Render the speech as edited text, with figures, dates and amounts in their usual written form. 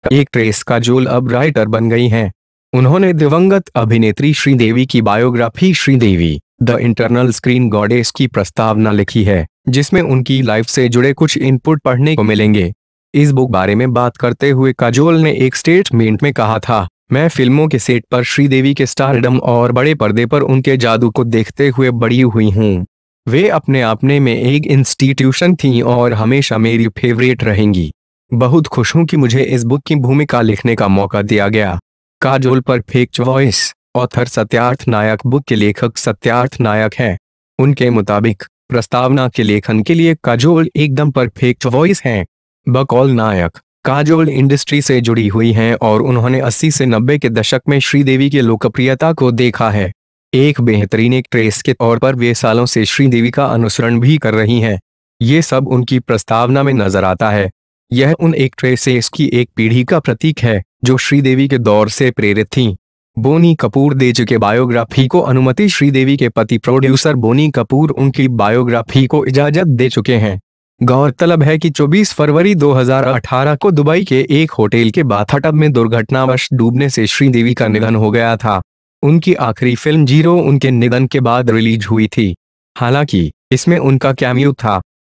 Actress Kajol अब writer बन गई हैं। उन्होंने दिवंगत अभिनेत्री श्रीदेवी की biography Sridevi the internal screen goddess की प्रस्तावना लिखी है, जिसमें उनकी लाइफ से जुड़े कुछ इनपुट पढ़ने को मिलेंगे। इस बुक बारे में बात करते हुए काजोल ने एक स्टेटमेंट में कहा था, मैं फिल्मों के सेट पर श्रीदेवी के स्टारडम और बड़े पर्दे पर उनके जादू को देखते हुए बड़ी हुई हूँ। वे अपने आपने में एक इंस्टीट्यूशन थीं और हमेशा मेरी फेवरेट रहेंगी। बहुत खुश हूँ कि मुझे इस बुक की भूमिका लिखने का मौका दिया गया। Kajol perfect choice. Author Satyarth Nayak. Book के लेखक सत्यार्थ नायक हैं। उनके मुताबिक प्रस्तावना के लेखन के लिए काजोल एकदम परफेक्ट चॉइस हैं। बकौल नायक, काजोल इंडस्ट्री से जुड़ी हुई हैं और उन्होंने 80 से 90 के दशक में श्रीदेवी की लोकप्रियता को देखा है। एक बेहतरीन एक्ट्रेस के तौर पर वे सालों से श्रीदेवी का अनुसरण भी कर रही हैं। ये सब उनकी प्रस्तावना में नजर आता है। यह उन एक्ट्रेसेस की एक पीढ़ी का प्रतीक है जो श्रीदेवी के दौर से प्रेरित थीं। बोनी कपूर दे चुके बायोग्राफी को अनुमति। श्रीदेवी के पति प्रोड्यूसर बोनी कपूर उनकी बायोग्राफी को इजाजत दे चुके हैं। गौरतलब है कि 24 फरवरी 2018 को दुबई के एक होटल के बाथटब में दुर्घटनावश डूबने से श्रीदेवी का निधन हो गया था। उनकी आखिरी फिल्म जीरो उनके निधन के बाद रिलीज हुई थी। हालांकि इसमें उनका कैमियो था।